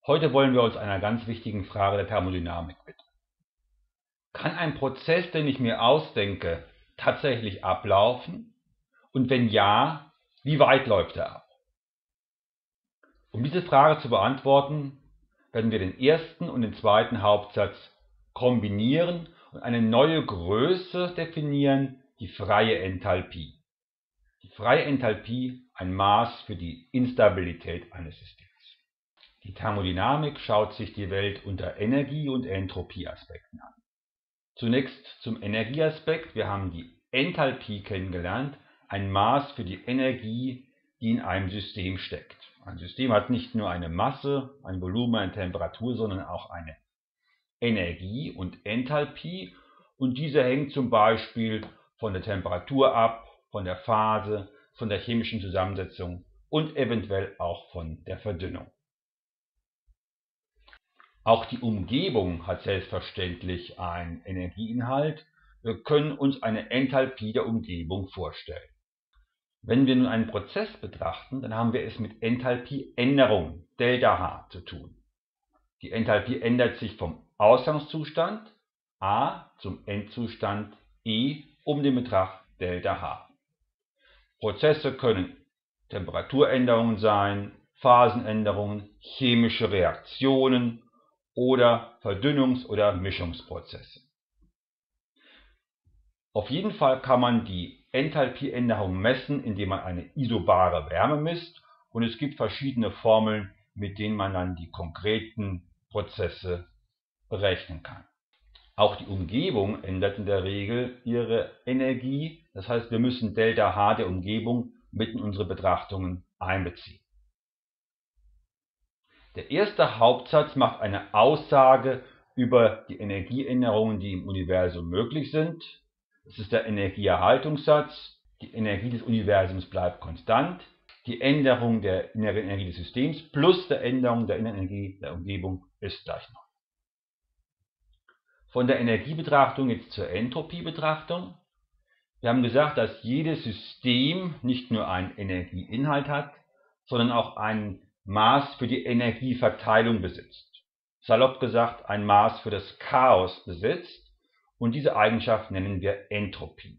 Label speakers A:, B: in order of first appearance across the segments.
A: Heute wollen wir uns einer ganz wichtigen Frage der Thermodynamik widmen. Kann ein Prozess, den ich mir ausdenke, tatsächlich ablaufen? Und wenn ja, wie weit läuft er ab? Um diese Frage zu beantworten, werden wir den ersten und den zweiten Hauptsatz kombinieren und eine neue Größe definieren, die freie Enthalpie. Die freie Enthalpie, ein Maß für die Instabilität eines Systems. Die Thermodynamik schaut sich die Welt unter Energie- und Entropieaspekten an. Zunächst zum Energieaspekt. Wir haben die Enthalpie kennengelernt, ein Maß für die Energie, die in einem System steckt. Ein System hat nicht nur eine Masse, ein Volumen, eine Temperatur, sondern auch eine Energie und Enthalpie. Und diese hängt zum Beispiel von der Temperatur ab, von der Phase, von der chemischen Zusammensetzung und eventuell auch von der Verdünnung. Auch die Umgebung hat selbstverständlich einen Energieinhalt. Wir können uns eine Enthalpie der Umgebung vorstellen. Wenn wir nun einen Prozess betrachten, dann haben wir es mit Enthalpieänderung, ΔH, zu tun. Die Enthalpie ändert sich vom Ausgangszustand A zum Endzustand E um den Betrag ΔH. Prozesse können Temperaturänderungen sein, Phasenänderungen, chemische Reaktionen oder Verdünnungs- oder Mischungsprozesse. Auf jeden Fall kann man die Enthalpieänderung messen, indem man eine isobare Wärme misst, und es gibt verschiedene Formeln, mit denen man dann die konkreten Prozesse berechnen kann. Auch die Umgebung ändert in der Regel ihre Energie, das heißt, wir müssen ΔH der Umgebung mit in unsere Betrachtungen einbeziehen. Der erste Hauptsatz macht eine Aussage über die Energieänderungen, die im Universum möglich sind. Das ist der Energieerhaltungssatz. Die Energie des Universums bleibt konstant. Die Änderung der inneren Energie des Systems plus der Änderung der inneren Energie der Umgebung ist gleich 0. Von der Energiebetrachtung jetzt zur Entropiebetrachtung. Wir haben gesagt, dass jedes System nicht nur einen Energieinhalt hat, sondern auch ein Maß für die Energieverteilung besitzt. Salopp gesagt, ein Maß für das Chaos besitzt, und diese Eigenschaft nennen wir Entropie.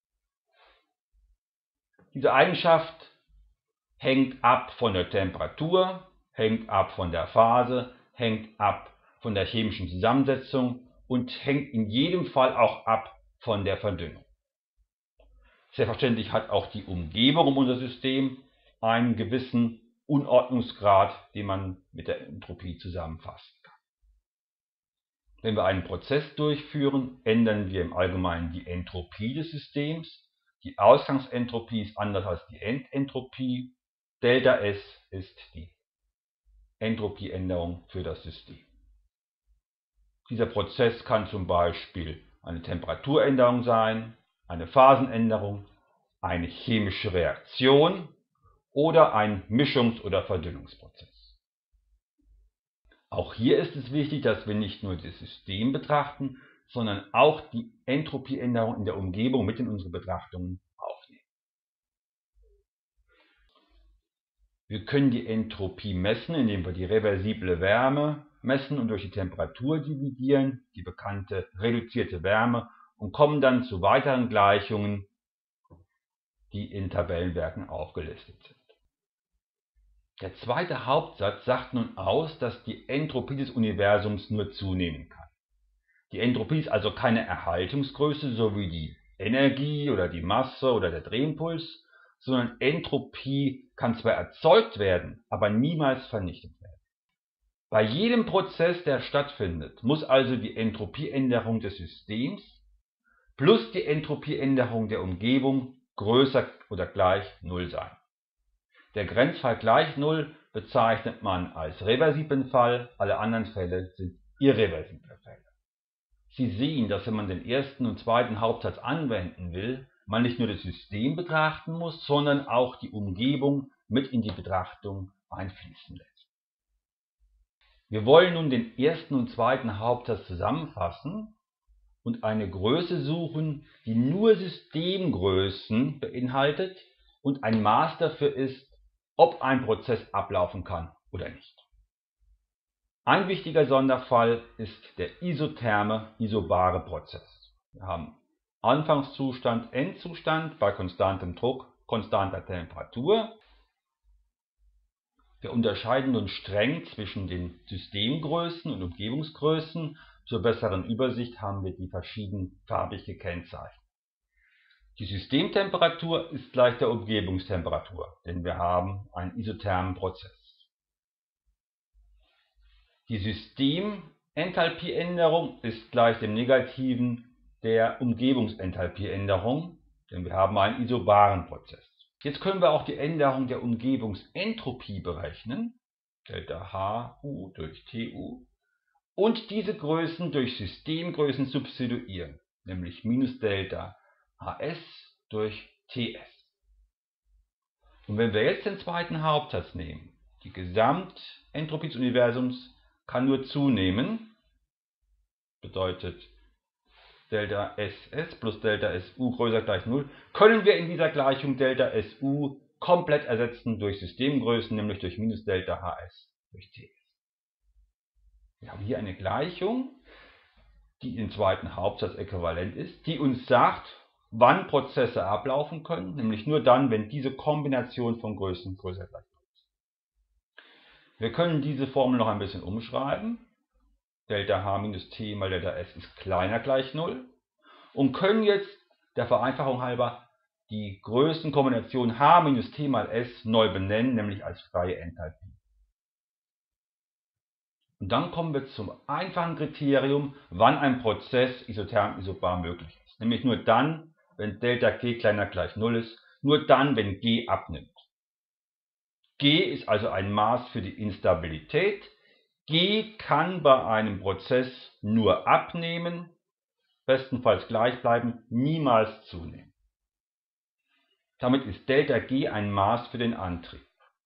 A: Diese Eigenschaft hängt ab von der Temperatur, hängt ab von der Phase, hängt ab von der chemischen Zusammensetzung und hängt in jedem Fall auch ab von der Verdünnung. Selbstverständlich hat auch die Umgebung um unser System einen gewissen Unordnungsgrad, den man mit der Entropie zusammenfassen kann. Wenn wir einen Prozess durchführen, ändern wir im Allgemeinen die Entropie des Systems. Die Ausgangsentropie ist anders als die Endentropie. ΔS ist die Entropieänderung für das System. Dieser Prozess kann zum Beispiel eine Temperaturänderung sein, eine Phasenänderung, eine chemische Reaktion oder ein Mischungs- oder Verdünnungsprozess. Auch hier ist es wichtig, dass wir nicht nur das System betrachten, sondern auch die Entropieänderung in der Umgebung mit in unsere Betrachtungen aufnehmen. Wir können die Entropie messen, indem wir die reversible Wärme messen und durch die Temperatur dividieren, die bekannte reduzierte Wärme, und kommen dann zu weiteren Gleichungen, die in Tabellenwerken aufgelistet sind. Der zweite Hauptsatz sagt nun aus, dass die Entropie des Universums nur zunehmen kann. Die Entropie ist also keine Erhaltungsgröße, so wie die Energie oder die Masse oder der Drehimpuls, sondern Entropie kann zwar erzeugt werden, aber niemals vernichtet werden. Bei jedem Prozess, der stattfindet, muss also die Entropieänderung des Systems plus die Entropieänderung der Umgebung größer oder gleich 0 sein. Der Grenzfall gleich 0 bezeichnet man als reversiblen Fall, alle anderen Fälle sind irreversible Fälle. Sie sehen, dass wenn man den ersten und zweiten Hauptsatz anwenden will, man nicht nur das System betrachten muss, sondern auch die Umgebung mit in die Betrachtung einfließen lässt. Wir wollen nun den ersten und zweiten Hauptsatz zusammenfassen und eine Größe suchen, die nur Systemgrößen beinhaltet und ein Maß dafür ist, ob ein Prozess ablaufen kann oder nicht. Ein wichtiger Sonderfall ist der isotherme, isobare Prozess. Wir haben Anfangszustand, Endzustand bei konstantem Druck, konstanter Temperatur. Wir unterscheiden nun streng zwischen den Systemgrößen und Umgebungsgrößen. Zur besseren Übersicht haben wir die verschiedenen farbig gekennzeichnet. Die Systemtemperatur ist gleich der Umgebungstemperatur, denn wir haben einen isothermen Prozess. Die Systementhalpieänderung ist gleich dem Negativen der Umgebungsenthalpieänderung, denn wir haben einen isobaren Prozess. Jetzt können wir auch die Änderung der Umgebungsentropie berechnen, ΔHU durch TU, und diese Größen durch Systemgrößen substituieren, nämlich minus Delta HS durch TS. Und wenn wir jetzt den zweiten Hauptsatz nehmen, die Gesamtentropie des Universums kann nur zunehmen, bedeutet Delta SS plus Delta SU größer gleich 0, können wir in dieser Gleichung Delta SU komplett ersetzen durch Systemgrößen, nämlich durch minus Delta HS durch TS. Wir haben hier eine Gleichung, die im zweiten Hauptsatz äquivalent ist, die uns sagt, wann Prozesse ablaufen können, nämlich nur dann, wenn diese Kombination von Größen größer gleich 0 ist. Wir können diese Formel noch ein bisschen umschreiben. Delta H minus T mal Delta S ist kleiner gleich 0 und können jetzt der Vereinfachung halber die Größenkombination H minus T mal S neu benennen, nämlich als freie Enthalpie. Und dann kommen wir zum einfachen Kriterium, wann ein Prozess isotherm isobar möglich ist. Nämlich nur dann, wenn Delta G kleiner gleich 0 ist, nur dann, wenn G abnimmt. G ist also ein Maß für die Instabilität. G kann bei einem Prozess nur abnehmen, bestenfalls gleich bleiben, niemals zunehmen. Damit ist Delta G ein Maß für den Antrieb.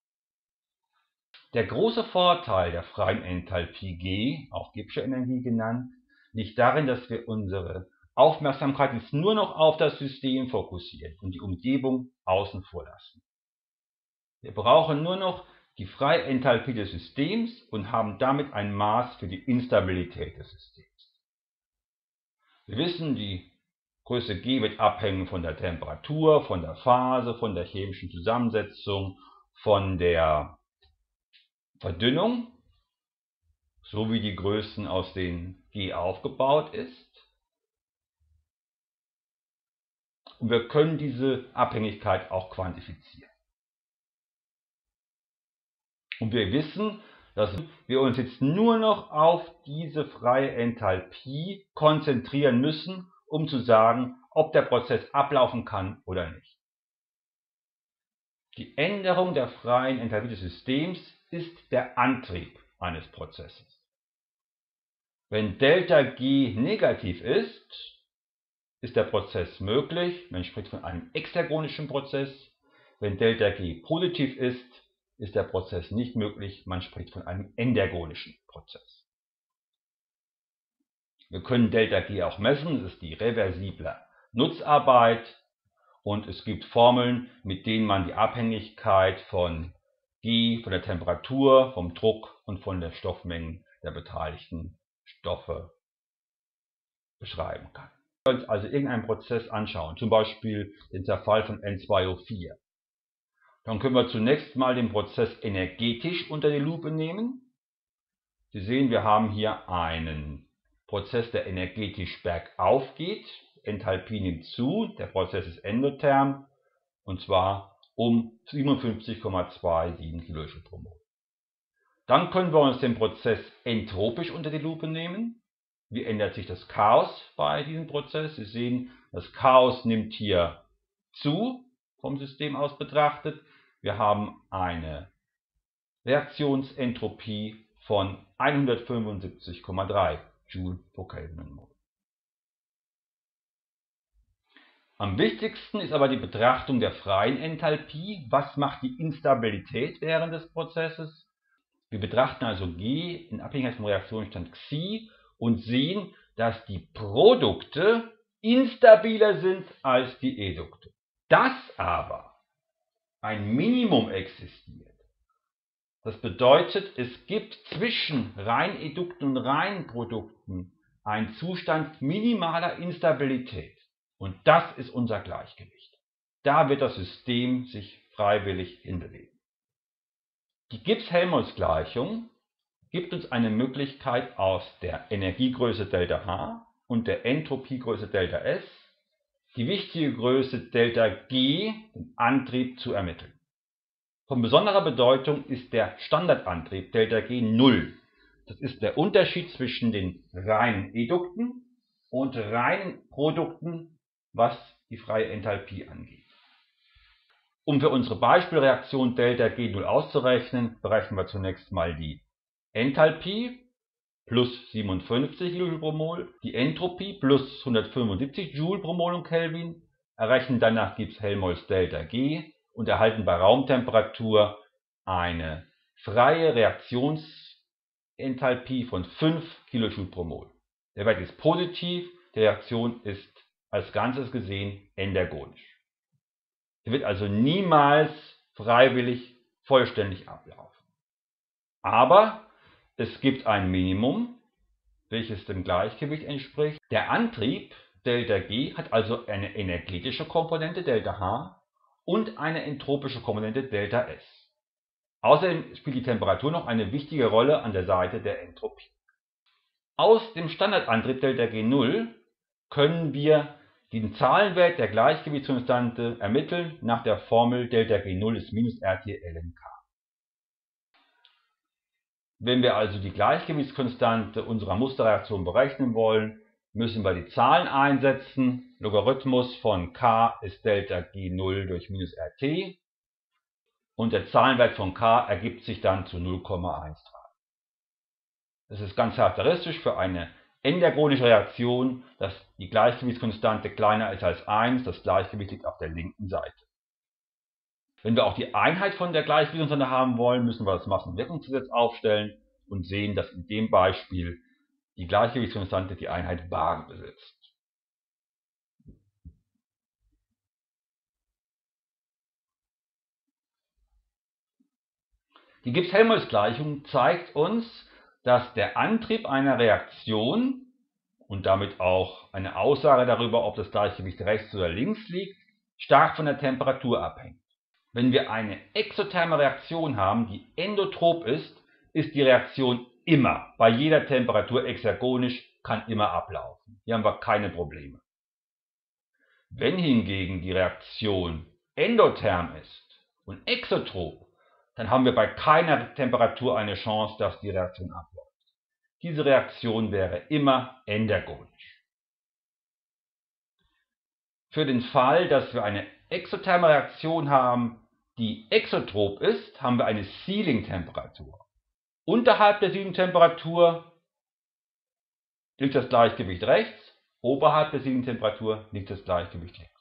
A: Der große Vorteil der freien Enthalpie G, auch Gibbsche Energie genannt, liegt darin, dass wir unsere Aufmerksamkeit jetzt nur noch auf das System fokussieren und die Umgebung außen vor lassen. Wir brauchen nur noch die freie Enthalpie des Systems und haben damit ein Maß für die Instabilität des Systems. Wir wissen, die Größe G wird abhängen von der Temperatur, von der Phase, von der chemischen Zusammensetzung, von der Verdünnung, so wie die Größen, aus denen G aufgebaut ist. Und wir können diese Abhängigkeit auch quantifizieren. Und wir wissen, dass wir uns jetzt nur noch auf diese freie Enthalpie konzentrieren müssen, um zu sagen, ob der Prozess ablaufen kann oder nicht. Die Änderung der freien Enthalpie des Systems ist der Antrieb eines Prozesses. Wenn Delta G negativ ist, ist der Prozess möglich, man spricht von einem exergonischen Prozess. Wenn Delta G positiv ist, ist der Prozess nicht möglich, man spricht von einem endergonischen Prozess. Wir können Delta G auch messen, das ist die reversible Nutzarbeit, und es gibt Formeln, mit denen man die Abhängigkeit von G, von der Temperatur, vom Druck und von der Stoffmengen der beteiligten Stoffe beschreiben kann. Wir können uns also irgendeinen Prozess anschauen, zum Beispiel den Zerfall von N2O4. Dann können wir zunächst mal den Prozess energetisch unter die Lupe nehmen. Sie sehen, wir haben hier einen Prozess, der energetisch bergauf geht. Enthalpie nimmt zu, der Prozess ist endotherm, und zwar um 57,27 kJ pro Mol. Dann können wir uns den Prozess entropisch unter die Lupe nehmen. Wie ändert sich das Chaos bei diesem Prozess? Sie sehen, das Chaos nimmt hier zu, vom System aus betrachtet. Wir haben eine Reaktionsentropie von 175,3 Joule pro Kelvin. Am wichtigsten ist aber die Betrachtung der freien Enthalpie. Was macht die Instabilität während des Prozesses? Wir betrachten also G in Abhängigkeit vom Reaktionsstand Xi und sehen, dass die Produkte instabiler sind als die Edukte. Dass aber ein Minimum existiert, Das bedeutet, es gibt zwischen Reinedukten und Reinprodukten einen Zustand minimaler Instabilität. Und das ist unser Gleichgewicht. Da wird das System sich freiwillig hinbewegen. Die Gibbs-Helmholtz-Gleichung gibt uns eine Möglichkeit, aus der Energiegröße ΔH und der Entropiegröße ΔS die wichtige Größe ΔG, den Antrieb, zu ermitteln. Von besonderer Bedeutung ist der Standardantrieb ΔG 0. Das ist der Unterschied zwischen den reinen Edukten und reinen Produkten, was die freie Enthalpie angeht. Um für unsere Beispielreaktion ΔG0 auszurechnen, berechnen wir zunächst mal die Enthalpie plus 57 Joule pro Mol, die Entropie plus 175 Joule pro Mol und Kelvin, errechnen danach Gibbs-Helmholtz ΔG und erhalten bei Raumtemperatur eine freie Reaktionsenthalpie von 5 kJ pro Mol. Der Wert ist positiv, die Reaktion ist als Ganzes gesehen endergonisch. Sie wird also niemals freiwillig vollständig ablaufen. Aber es gibt ein Minimum, welches dem Gleichgewicht entspricht. Der Antrieb ΔG hat also eine energetische Komponente ΔH und eine entropische Komponente ΔS. Außerdem spielt die Temperatur noch eine wichtige Rolle an der Seite der Entropie. Aus dem Standardantrieb ΔG0 können wir den Zahlenwert der Gleichgewichtskonstante ermitteln nach der Formel ΔG0 ist minus RT ln K. Wenn wir also die Gleichgewichtskonstante unserer Musterreaktion berechnen wollen, müssen wir die Zahlen einsetzen. Logarithmus von K ist ΔG0 durch minus RT und der Zahlenwert von K ergibt sich dann zu 0,13. Das ist ganz charakteristisch für eine endergonische Reaktion, dass die Gleichgewichtskonstante kleiner ist als 1, das Gleichgewicht liegt auf der linken Seite. Wenn wir auch die Einheit von der Gleichgewichtskonstante haben wollen, müssen wir das Massenwirkungsgesetz aufstellen und sehen, dass in dem Beispiel die Gleichgewichtskonstante die Einheit bar besitzt. Die Gibbs-Helmholtz-Gleichung zeigt uns, dass der Antrieb einer Reaktion und damit auch eine Aussage darüber, ob das Gleichgewicht rechts oder links liegt, stark von der Temperatur abhängt. Wenn wir eine exotherme Reaktion haben, die endotrop ist, ist die Reaktion immer bei jeder Temperatur exergonisch, kann immer ablaufen. Hier haben wir keine Probleme. Wenn hingegen die Reaktion endotherm ist und exotrop, dann haben wir bei keiner Temperatur eine Chance, dass die Reaktion abläuft. Diese Reaktion wäre immer endergonisch. Für den Fall, dass wir eine exotherme Reaktion haben, die exotrop ist, haben wir eine Sealing-Temperatur. Unterhalb der Sealing-Temperatur liegt das Gleichgewicht rechts, oberhalb der Sealing-Temperatur liegt das Gleichgewicht links.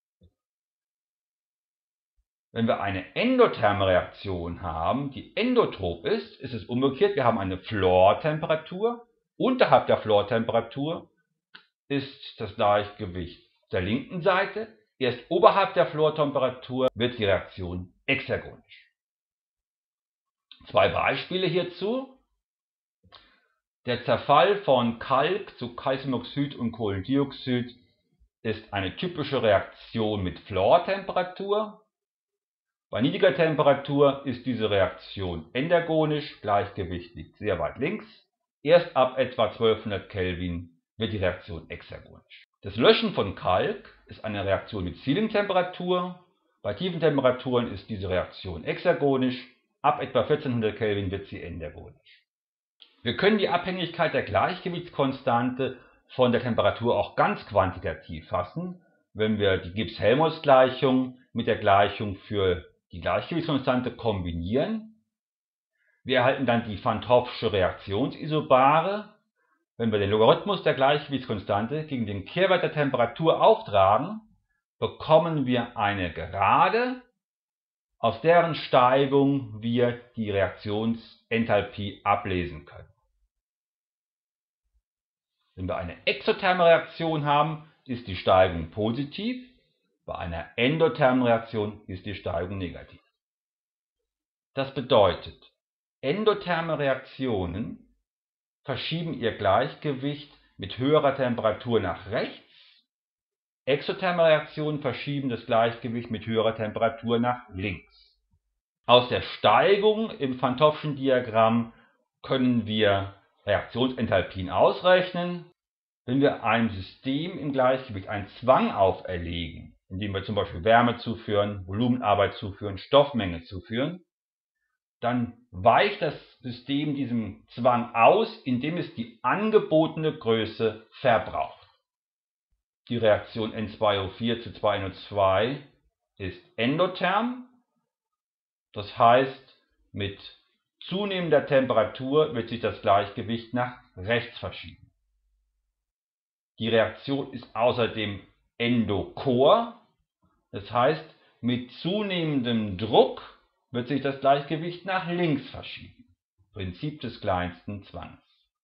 A: Wenn wir eine endotherme Reaktion haben, die endotrop ist, ist es umgekehrt. Wir haben eine Floor-Temperatur. Unterhalb der Floor-Temperatur ist das Gleichgewicht auf der linken Seite. Erst oberhalb der Floor-Temperatur wird die Reaktion exergonisch. Zwei Beispiele hierzu. Der Zerfall von Kalk zu Calciumoxid und Kohlendioxid ist eine typische Reaktion mit Floor-Temperatur. Bei niedriger Temperatur ist diese Reaktion endergonisch, Gleichgewicht liegt sehr weit links. Erst ab etwa 1200 Kelvin wird die Reaktion exergonisch. Das Löschen von Kalk ist eine Reaktion mit Sealing-Temperatur. Bei tiefen Temperaturen ist diese Reaktion exergonisch. Ab etwa 1400 Kelvin wird sie endergonisch. Wir können die Abhängigkeit der Gleichgewichtskonstante von der Temperatur auch ganz quantitativ fassen, wenn wir die Gibbs-Helmholtz-Gleichung mit der Gleichung für die Gleichgewichtskonstante kombinieren. Wir erhalten dann die Van 't Hoffsche Reaktionsisobare. Wenn wir den Logarithmus der Gleichgewichtskonstante gegen den Kehrwert der Temperatur auftragen, bekommen wir eine Gerade, aus deren Steigung wir die Reaktionsenthalpie ablesen können. Wenn wir eine exotherme Reaktion haben, ist die Steigung positiv. Bei einer endothermen Reaktion ist die Steigung negativ. Das bedeutet, Endotherme Reaktionen verschieben ihr Gleichgewicht mit höherer Temperatur nach rechts. Exotherme Reaktionen verschieben das Gleichgewicht mit höherer Temperatur nach links. Aus der Steigung im Van 't Hoffschen Diagramm können wir Reaktionsenthalpien ausrechnen. Wenn wir einem System im Gleichgewicht einen Zwang auferlegen, indem wir zum Beispiel Wärme zuführen, Volumenarbeit zuführen, Stoffmenge zuführen, dann weicht das System diesem Zwang aus, indem es die angebotene Größe verbraucht. Die Reaktion N2O4 zu 2NO2 ist endotherm, das heißt, mit zunehmender Temperatur wird sich das Gleichgewicht nach rechts verschieben. Die Reaktion ist außerdem endochor, das heißt, mit zunehmendem Druck wird sich das Gleichgewicht nach links verschieben. Prinzip des kleinsten Zwangs.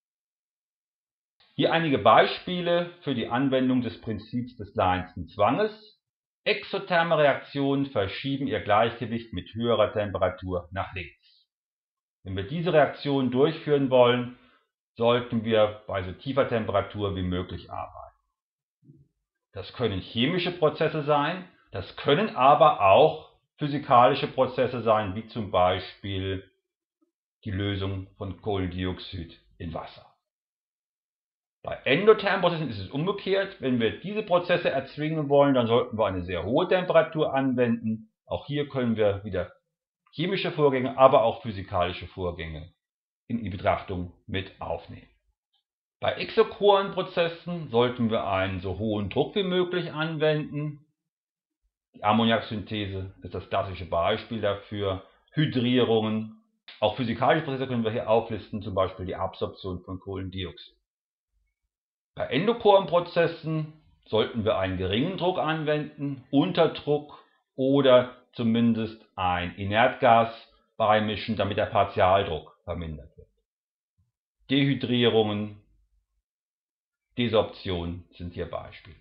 A: Hier einige Beispiele für die Anwendung des Prinzips des kleinsten Zwanges. Exotherme Reaktionen verschieben ihr Gleichgewicht mit höherer Temperatur nach links. Wenn wir diese Reaktion durchführen wollen, sollten wir bei so tiefer Temperatur wie möglich arbeiten. Das können chemische Prozesse sein, das können aber auch physikalische Prozesse sein, wie zum Beispiel die Lösung von Kohlendioxid in Wasser. Bei endothermen Prozessen ist es umgekehrt. Wenn wir diese Prozesse erzwingen wollen, dann sollten wir eine sehr hohe Temperatur anwenden. Auch hier können wir wieder chemische Vorgänge, aber auch physikalische Vorgänge in die Betrachtung mit aufnehmen. Bei exochoren Prozessen sollten wir einen so hohen Druck wie möglich anwenden. Die Ammoniaksynthese ist das klassische Beispiel dafür. Hydrierungen. Auch physikalische Prozesse können wir hier auflisten, zum Beispiel die Absorption von Kohlendioxid. Bei endochoren Prozessen sollten wir einen geringen Druck anwenden, Unterdruck oder zumindest ein Inertgas beimischen, damit der Partialdruck vermindert wird. Dehydrierungen, Desorption sind hier Beispiele.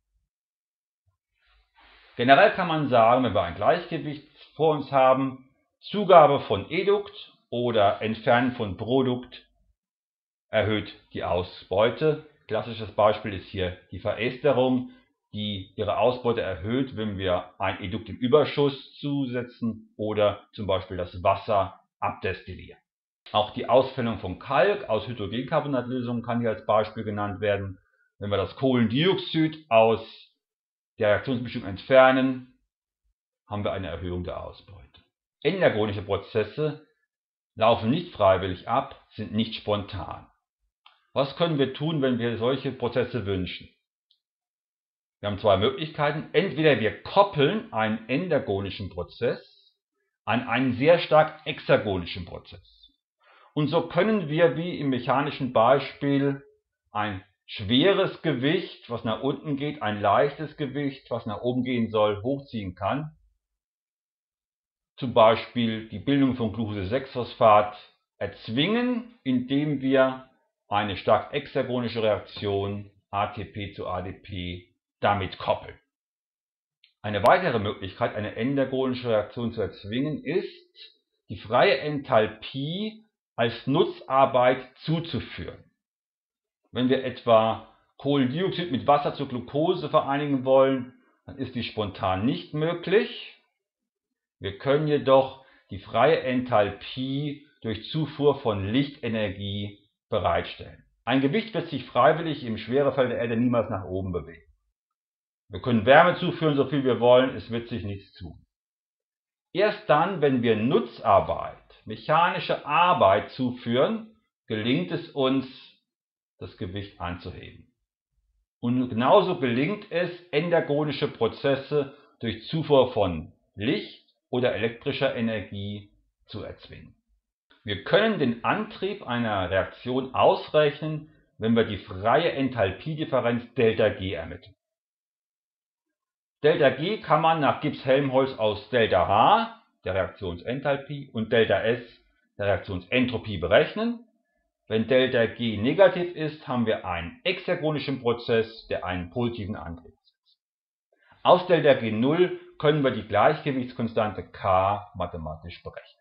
A: Generell kann man sagen, wenn wir ein Gleichgewicht vor uns haben, Zugabe von Edukt oder Entfernen von Produkt erhöht die Ausbeute. Klassisches Beispiel ist hier die Veresterung, die ihre Ausbeute erhöht, wenn wir ein Edukt im Überschuss zusetzen oder zum Beispiel das Wasser abdestillieren. Auch die Ausfällung von Kalk aus Hydrogencarbonat-Lösungen kann hier als Beispiel genannt werden. Wenn wir das Kohlendioxid aus der Reaktionsmischung entfernen, haben wir eine Erhöhung der Ausbeute. Endergonische Prozesse laufen nicht freiwillig ab, sind nicht spontan. Was können wir tun, wenn wir solche Prozesse wünschen? Wir haben zwei Möglichkeiten. Entweder wir koppeln einen endergonischen Prozess an einen sehr stark exergonischen Prozess. Und so können wir, wie im mechanischen Beispiel, ein schweres Gewicht, was nach unten geht, ein leichtes Gewicht, was nach oben gehen soll, hochziehen kann. Zum Beispiel die Bildung von Glucose-6-Phosphat erzwingen, indem wir eine stark exergonische Reaktion ATP zu ADP damit koppeln. Eine weitere Möglichkeit, eine endergonische Reaktion zu erzwingen, ist, die freie Enthalpie als Nutzarbeit zuzuführen. Wenn wir etwa Kohlendioxid mit Wasser zu Glucose vereinigen wollen, dann ist dies spontan nicht möglich. Wir können jedoch die freie Enthalpie durch Zufuhr von Lichtenergie bereitstellen. Ein Gewicht wird sich freiwillig im Schwerefeld der Erde niemals nach oben bewegen. Wir können Wärme zuführen, so viel wir wollen, es wird sich nichts tun. Erst dann, wenn wir Nutzarbeit, mechanische Arbeit zuführen, gelingt es uns, das Gewicht anzuheben. Und genauso gelingt es, endergonische Prozesse durch Zufuhr von Licht oder elektrischer Energie zu erzwingen. Wir können den Antrieb einer Reaktion ausrechnen, wenn wir die freie Enthalpiedifferenz ΔG ermitteln. ΔG kann man nach Gibbs-Helmholtz aus ΔH, der Reaktionsenthalpie, und ΔS, der Reaktionsentropie, berechnen. Wenn ΔG negativ ist, haben wir einen exergonischen Prozess, der einen positiven Antrieb setzt. Aus ΔG0 können wir die Gleichgewichtskonstante K mathematisch berechnen.